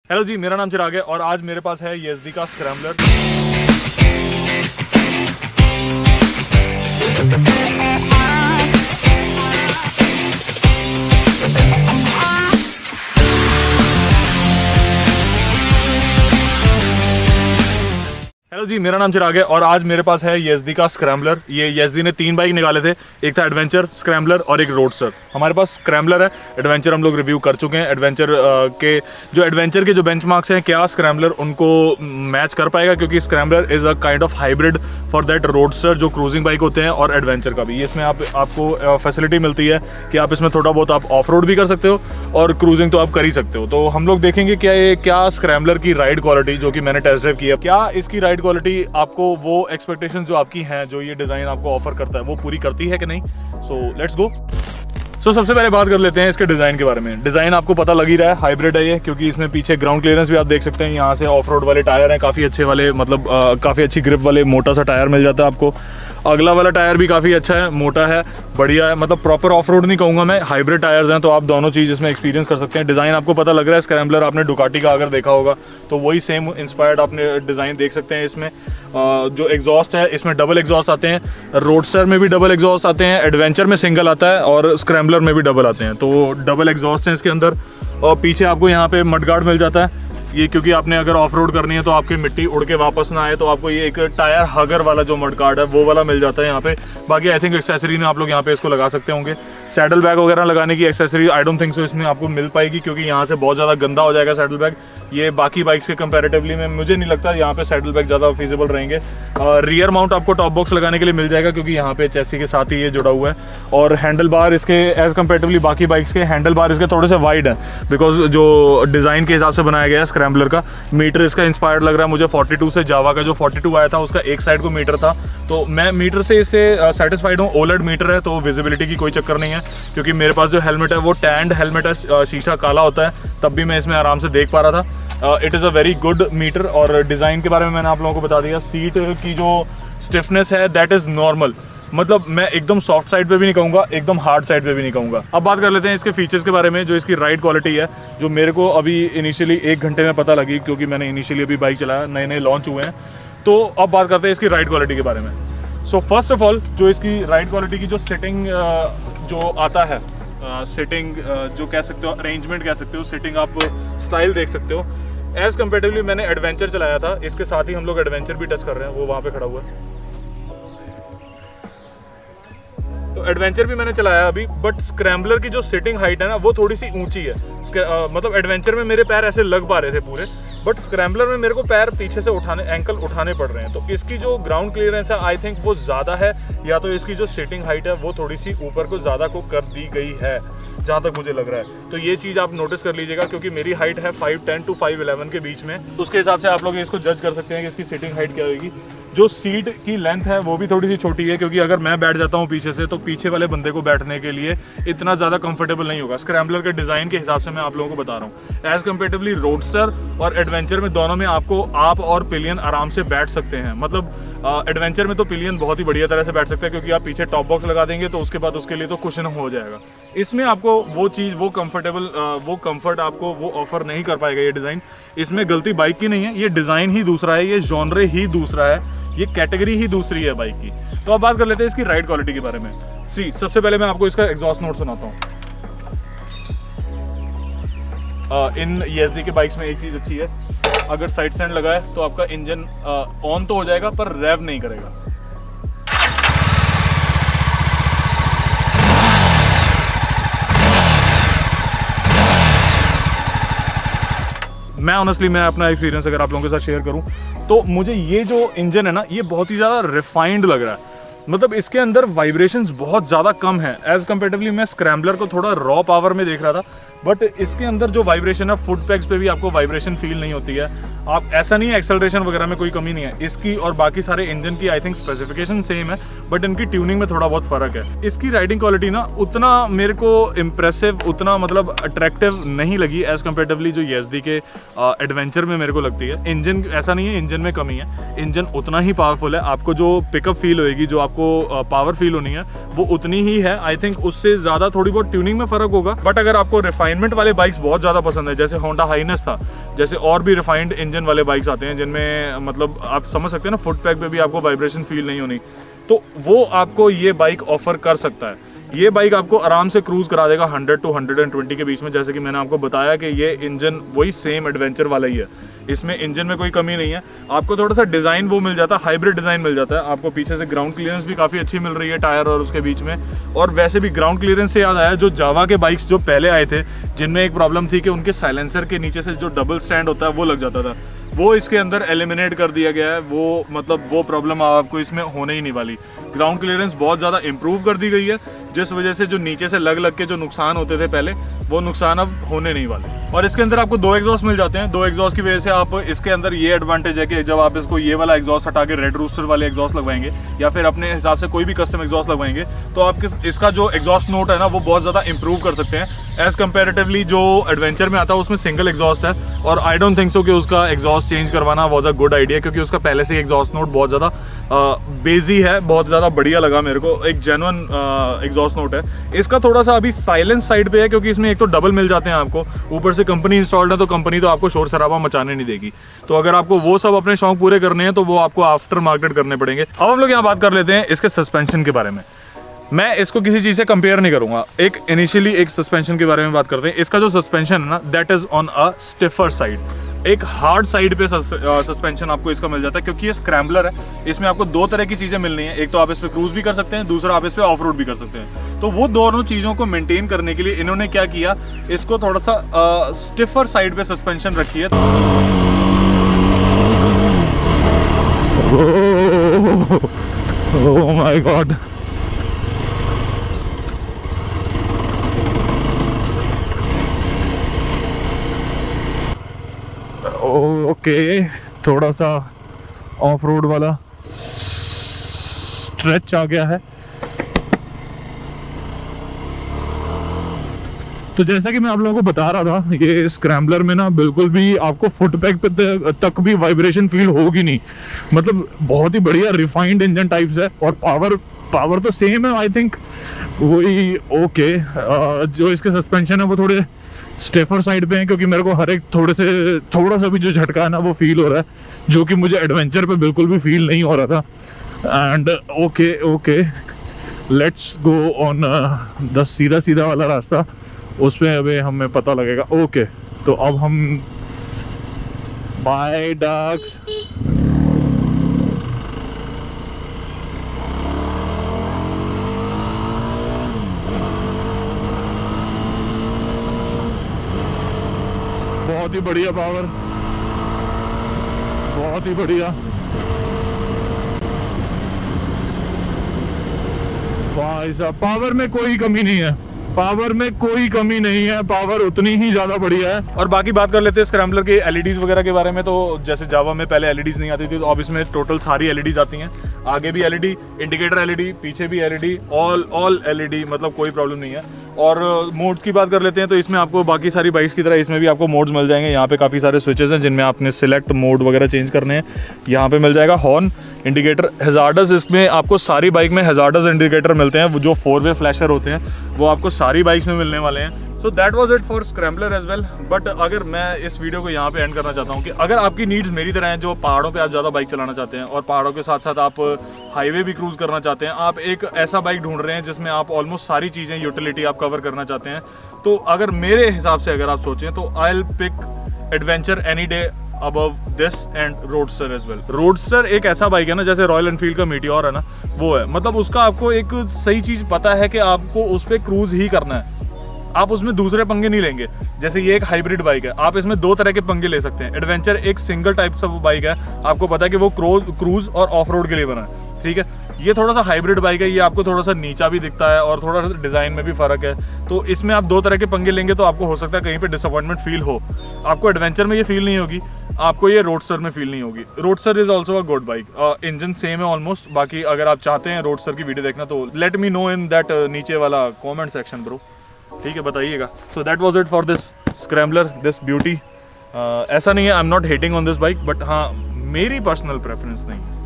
Hello जी, मेरा नाम चिराग है और आज मेरे पास है YESD का स्क्रैम्बलर। हेलो जी, मेरा नाम चिराग है और आज मेरे पास है YESD का स्क्रैम्बलर। ये YESD ने 3 बाइक निकाले थे, एक था एडवेंचर, स्क्रैम्बलर और एक रोडस्टर। हमारे पास स्क्रैम्बलर है, एडवेंचर हम लोग रिव्यू कर चुके हैं। एडवेंचर के जो बेंचमार्क्स हैं, क्या स्क्रैम्बलर उनको मैच कर पाएगा, क्योंकि scrambler is a kind of hybrid for that roadster जो क्रूजिंग बाइक होते हैं और एडवेंचर का भी। ये इसमें आपको फैसिलिटी मिलती है कि आप इसमें थोड़ा बहुत आप ऑफ रोड भी कर सकते हो और क्रूजिंग तो आप कर ही सकते हो। तो हम लोग देखेंगे क्या स्क्रैम्बलर की राइड क्वालिटी, जो कि मैंने टेस्ट ड्राइव किया, क्या इसकी राइड क्वालिटी आपको वो एक्सपेक्टेशन जो आपकी हैं, जो ये डिज़ाइन आपको ऑफर करता है, वो पूरी करती है कि नहीं। So let's go. सबसे पहले बात कर लेते हैं इसके डिज़ाइन के बारे में। डिज़ाइन आपको पता लग ही रहा है, हाइब्रिड है ये, क्योंकि इसमें पीछे ग्राउंड क्लियरेंस भी आप देख सकते हैं। यहाँ से ऑफ रोड वाले टायर हैं, काफ़ी अच्छे वाले, मतलब काफ़ी अच्छी ग्रिप वाले मोटा सा टायर मिल जाता है आपको। अगला वाला टायर भी काफ़ी अच्छा है, मोटा है, बढ़िया है, मतलब प्रॉपर ऑफ रोड नहीं कहूँगा मैं, हाइब्रिड टायर्स हैं, तो आप दोनों चीज़ इसमें एक्सपीरियंस कर सकते हैं। डिज़ाइन आपको पता लग रहा है, स्क्रैम्बलर आपने डुकाटी का अगर देखा होगा तो वही सेम इंस्पायर्ड आपने डिज़ाइन देख सकते हैं इसमें। जो एग्जॉस्ट है, इसमें डबल एग्जॉस्ट आते हैं, रोडस्टर में भी डबल एग्जॉस्ट आते हैं, एडवेंचर में सिंगल आता है और स्क्रैम्बलर में भी डबल आते हैं। तो डबल एग्जॉस्ट हैं इसके अंदर। और पीछे आपको यहाँ पे मडगार्ड मिल जाता है, ये क्योंकि आपने अगर ऑफ रोड करनी है तो आपकी मिट्टी उड़ के वापस ना आए, तो आपको ये एक टायर हगर वाला जो मडगार्ड है वो वाला मिल जाता है यहाँ पे। बाकी आई थिंक एक्सेसरी में आप लोग यहाँ पे इसको लगा सकते होंगे। सैडल बैग वगैरह लगाने की accessory I don't think so इसमें आपको मिल पाएगी, क्योंकि यहाँ से बहुत ज़्यादा गंदा हो जाएगा सैडल बैग। ये बाकी बाइक्स के कंपैरेटिवली में मुझे नहीं लगता यहाँ पे सैडल बैग ज़्यादा फीजिबल रहेंगे। रियर माउंट आपको टॉप बॉक्स लगाने के लिए मिल जाएगा, क्योंकि यहाँ पे चेसी के साथ ही ये जुड़ा हुआ है। और हैंडल बार इसके एज कंपेरेटिवली बाकी बाइक्स के हैंडल बार इसके थोड़े से वाइड हैं, बिकॉज जो डिज़ाइन के हिसाब से बनाया गया है स्क्रैम्बलर का। मीटर इसका इंस्पायर्ड लग रहा है मुझे 42 से। जावा का जो 42 आया था उसका एक साइड को मीटर था, तो मैं मीटर से इससे सेटिस्फाइड हूँ। ओलेड मीटर है तो विजिबिलिटी की कोई चक्कर नहीं है, क्योंकि मेरे पास जो हेलमेट है वो टैंड हेलमेट है, शीशा काला होता है, तब भी मैं इसमें आराम से देख पा रहा था। It is a very good meter. और डिज़ाइन के बारे में मैंने आप लोगों को बता दिया। सीट की जो स्टिफनेस है दैट इज़ नॉर्मल, मतलब मैं एकदम सॉफ्ट साइड पे भी नहीं कहूँगा, एकदम हार्ड साइड पे भी नहीं कहूँगा। अब बात कर लेते हैं इसके फीचर्स के बारे में, जो इसकी राइड क्वालिटी है, जो मेरे को अभी इनिशियली 1 घंटे में पता लगी, क्योंकि मैंने इनिशियली अभी बाइक चलाया, नए लॉन्च हुए हैं। तो अब बात करते हैं इसकी राइड क्वालिटी के बारे में। सो फर्स्ट ऑफ ऑल, जो इसकी राइड क्वालिटी की जो सेटिंग जो आता है, सेटिंग जो कह सकते हो, अरेंजमेंट कह सकते हो, सेटिंग आप स्टाइल देख सकते हो। एज कंपेरेटिवली मैंने एडवेंचर चलाया था, इसके साथ ही हम लोग एडवेंचर भी टेस्ट कर रहे हैं, वो वहाँ पे खड़ा हुआ है। तो एडवेंचर भी मैंने चलाया अभी, बट स्क्रैम्बलर की जो सिटिंग हाइट है ना, वो थोड़ी सी ऊंची है। मतलब एडवेंचर में मेरे पैर ऐसे लग पा रहे थे पूरे, बट स्क्रैम्बलर में मेरे को पैर पीछे से एंकल उठाने पड़ रहे हैं। तो इसकी जो ग्राउंड क्लियरेंस है आई थिंक वो ज़्यादा है, या तो इसकी जो सिटिंग हाइट है वो थोड़ी सी ऊपर को ज़्यादा को कर दी गई है, जहाँ तक मुझे लग रहा है। तो ये चीज़ आप नोटिस कर लीजिएगा, क्योंकि मेरी हाइट है 5'10" to 5'11" के बीच में। उसके हिसाब से आप लोग इसको जज कर सकते हैं कि इसकी सिटिंग हाइट क्या होगी। जो सीट की लेंथ है वो भी थोड़ी सी छोटी है, क्योंकि अगर मैं बैठ जाता हूँ पीछे से, तो पीछे वाले बंदे को बैठने के लिए इतना ज़्यादा कंफर्टेबल नहीं होगा। स्क्रैम्बलर के डिज़ाइन के हिसाब से मैं आप लोगों को बता रहा हूँ। एज़ कंपेरेटिवली रोडस्टर और एडवेंचर में दोनों में आपको आप और पिलियन आराम से बैठ सकते हैं। मतलब एडवेंचर में तो पिलियन बहुत ही बढ़िया तरह से बैठ सकते हैं, क्योंकि आप पीछे टॉप बॉक्स लगा देंगे तो उसके बाद उसके लिए तो कुशन हो जाएगा। इसमें आपको वो चीज़, वो कंफर्ट आपको वो ऑफर नहीं कर पाएगा ये डिज़ाइन। इसमें गलती बाइक की नहीं है, ये डिज़ाइन ही दूसरा है, ये जॉनरे ही दूसरा है, ये कैटेगरी ही दूसरी है बाइक की। तो अब बात कर लेते हैं इसकी राइड क्वालिटी के बारे में। सबसे पहले मैं आपको इसका एग्जॉस्ट नोट सुनाता हूँ। इन YESD के बाइक्स में एक चीज़ अच्छी है, अगर साइड स्टैंड लगा है तो आपका इंजन ऑन तो हो जाएगा पर रेव नहीं करेगा। मैं ऑनेस्टली मैं अपना एक्सपीरियंस अगर आप लोगों के साथ शेयर करूं, तो मुझे ये जो इंजन है ना, ये बहुत ही ज़्यादा रिफाइंड लग रहा है। मतलब इसके अंदर वाइब्रेशंस बहुत ज़्यादा कम है। एज कंपेरेटिवली मैं स्क्रैम्बलर को थोड़ा रॉ पावर में देख रहा था, बट इसके अंदर जो वाइब्रेशन है, फुट पैक्स पे भी आपको वाइब्रेशन फील नहीं होती है। आप ऐसा नहीं है एक्सेलरेशन वगैरह में कोई कमी नहीं है इसकी, और बाकी सारे इंजन की आई थिंक स्पेसिफिकेशन सेम है, बट इनकी ट्यूनिंग में थोड़ा बहुत फ़र्क है। इसकी राइडिंग क्वालिटी ना उतना मेरे को इम्प्रेसिव, उतना मतलब अट्रैक्टिव नहीं लगी एज कंपेरेटिवली जो YESD के एडवेंचर में मेरे को लगती है। इंजन ऐसा नहीं है इंजन में कमी है, इंजन उतना ही पावरफुल है। आपको जो पिकअप फील होएगी, जो आपको पावर फील होनी है, वो उतनी ही है। आई थिंक उससे ज़्यादा थोड़ी बहुत ट्यूनिंग में फ़र्क होगा, बट अगर आपको रिफाइन रिफाइनमेंट वाले बाइक्स बहुत ज़्यादा पसंद है, जैसे होंडा हाइनेस था, जैसे और भी रिफाइंड इंजन वाले बाइक्स आते हैं जिनमें मतलब आप समझ सकते हैं ना फुट पैक पे भी आपको वाइब्रेशन फील नहीं होनी, तो वो आपको ये बाइक ऑफर कर सकता है। ये बाइक आपको आराम से क्रूज करा देगा 100 to 120 के बीच में। जैसे कि मैंने आपको बताया कि ये इंजन वही सेम एडवेंचर वाला ही है, इसमें इंजन में कोई कमी नहीं है। आपको थोड़ा सा डिज़ाइन वो मिल जाता है, हाइब्रिड डिज़ाइन मिल जाता है। आपको पीछे से ग्राउंड क्लियरेंस भी काफ़ी अच्छी मिल रही है टायर और उसके बीच में। और वैसे भी ग्राउंड क्लियरेंस से याद आया, जो जावा के बाइक्स जो पहले आए थे जिनमें एक प्रॉब्लम थी कि उनके साइलेंसर के नीचे से जो डबल स्टैंड होता है वो लग जाता था, वो इसके अंदर एलिमिनेट कर दिया गया है। वो मतलब वो प्रॉब्लम आपको इसमें होने ही नहीं वाली। ग्राउंड क्लियरेंस बहुत ज़्यादा इंप्रूव कर दी गई है, जिस वजह से जो नीचे से लग के जो नुकसान होते थे पहले, वो नुकसान अब होने नहीं वाले। और इसके अंदर आपको 2 एग्जॉस्ट मिल जाते हैं। 2 एग्जॉस्ट की वजह से आप इसके अंदर ये एडवांटेज है कि जब आप इसको ये वाला एग्जॉस्ट हटा के रेड रूस्टर वाले एग्जॉस्ट लगवाएंगे या फिर अपने हिसाब से कोई भी कस्टम एग्जॉस्ट लगवाएंगे, तो आपके इसका जो एग्जॉस्ट नोट है ना वो बहुत ज़्यादा इंप्रूव कर सकते हैं। एज कंपेरेटिवली जो एडवेंचर में आता है उसमें सिंगल एग्जॉस्ट है, और आई डोंट थिंक सो कि उसका एग्जॉस्ट चेंज करवाना वॉज अ गुड आइडिया, क्योंकि उसका पहले से एग्जॉस्ट नोट बहुत ज़्यादा बेजी है, बहुत ज़्यादा बढ़िया लगा मेरे को, एक जेन्युइन एग्जॉस्ट नोट है। इसका थोड़ा सा अभी साइलेंस साइड पे है, क्योंकि इसमें एक तो डबल मिल जाते हैं आपको, ऊपर से कंपनी इंस्टॉल्ड है, तो कंपनी तो आपको शोर शराबा मचाने नहीं देगी। तो अगर आपको वो सब अपने शौक पूरे करने हैं तो वो आपको आफ्टर मार्केट करने पड़ेंगे। अब हम लोग यहाँ बात कर लेते हैं इसके सस्पेंशन के बारे में। मैं इसको किसी चीज़ से कंपेयर नहीं करूंगा, एक इनिशियली एक सस्पेंशन के बारे में बात करते हैं। इसका जो सस्पेंशन है ना, that is on a stiffer side, एक हार्ड साइड पे सस्पेंशन आपको इसका मिल जाता है, क्योंकि ये स्क्रैम्बलर है। इसमें आपको 2 तरह की चीज़ें मिलनी है, एक तो आप इस पे क्रूज भी कर सकते हैं, दूसरा आप इस पे ऑफ रोड भी कर सकते हैं। तो वो दोनों चीज़ों को मेंटेन करने के लिए इन्होंने क्या किया, इसको थोड़ा सा स्टिफर साइड पे सस्पेंशन रखी है। ओह माय गॉड, ओके, थोड़ा सा ऑफ रोड वाला स्ट्रेच आ गया है। तो जैसा कि मैं आप लोगों को बता रहा था, ये स्क्रैम्बलर में ना बिल्कुल भी आपको फुट पैक पे तक भी वाइब्रेशन फील होगी नहीं। मतलब बहुत ही बढ़िया रिफाइंड इंजन टाइप्स है, और पावर तो सेम है आई थिंक वही। ओके, जो इसके सस्पेंशन है वो थोड़े स्टेफर साइड पे हैं, क्योंकि मेरे को हर एक थोड़ा सा भी जो झटका है ना वो फील हो रहा है, जो कि मुझे एडवेंचर पे बिल्कुल भी फील नहीं हो रहा था। And okay, let's go on the सीधा वाला रास्ता, उसमें अभी हमें पता लगेगा। ओके, तो अब हम बाय डक्स। बहुत ही बढ़िया पावर, बहुत ही बढ़िया। भाई साहब, पावर में कोई कमी नहीं है, पावर में कोई कमी नहीं है, पावर उतनी ही ज्यादा बढ़िया है। और बाकी बात कर लेते हैं स्क्रैम्बलर के एलईडीज वगैरह के बारे में। तो जैसे जावा में पहले एलईडीज नहीं आती थी, तो अब इसमें टोटल सारी एलईडीज आती हैं। आगे भी एलईडी, इंडिकेटर एलईडी, पीछे भी एलईडी, ऑल एलईडी, मतलब कोई प्रॉब्लम नहीं है। और मोड्स की बात कर लेते हैं, तो इसमें आपको बाकी सारी बाइक्स की तरह इसमें भी आपको मोड्स मिल जाएंगे। यहाँ पे काफ़ी सारे स्विचेस हैं जिनमें आपने सिलेक्ट मोड वगैरह चेंज करने हैं। यहाँ पे मिल जाएगा हॉर्न, इंडिकेटर, हैजार्डस। इसमें आपको सारी बाइक में हैजार्डस इंडिकेटर मिलते हैं, वो जो 4-वे फ्लैशर होते हैं वो आपको सारी बाइक्स में मिलने वाले हैं। So that was it for scrambler as well. But अगर मैं इस वीडियो को यहाँ पे एंड करना चाहता हूँ कि अगर आपकी नीड्स मेरी तरह हैं, जो पहाड़ों पे आप ज़्यादा बाइक चलाना चाहते हैं और पहाड़ों के साथ साथ आप हाईवे भी क्रूज करना चाहते हैं, आप एक ऐसा बाइक ढूंढ रहे हैं जिसमें आप ऑलमोस्ट सारी चीज़ें यूटिलिटी आप कवर करना चाहते हैं, तो अगर मेरे हिसाब से अगर आप सोचें तो I will pick adventure any day above this and roadster as well. Roadster एक ऐसा बाइक है ना, जैसे रॉयल एनफील्ड का मीटियोर है ना, वो है। मतलब उसका आपको एक सही चीज़ पता है कि आपको उस पर क्रूज ही करना है, आप उसमें दूसरे पंगे नहीं लेंगे। जैसे ये एक हाइब्रिड बाइक है, आप इसमें 2 तरह के पंगे ले सकते हैं। एडवेंचर एक सिंगल टाइप सा बाइक है, आपको पता है कि वो क्रूज और ऑफ रोड के लिए बना है, ठीक है। ये थोड़ा सा हाइब्रिड बाइक है, ये आपको थोड़ा सा नीचा भी दिखता है और थोड़ा सा डिज़ाइन में भी फ़र्क है। तो इसमें आप 2 तरह के पंगे लेंगे तो आपको हो सकता है कहीं पे डिसअपॉइंटमेंट फील हो। आपको एडवेंचर में ये फील नहीं होगी, आपको ये रोडस्टर में फील नहीं होगी। Roadster is also a good bike, engine same है ऑलमोस्ट। बाकी अगर आप चाहते हैं रोडस्टर की वीडियो देखना तो let me know in that नीचे वाला कॉमेंट सेक्शन ब्रो, ठीक है, बताइएगा। So that was it for this scrambler, this beauty. ऐसा नहीं है, I am not hating on this bike, but हाँ मेरी पर्सनल प्रेफरेंस नहीं है।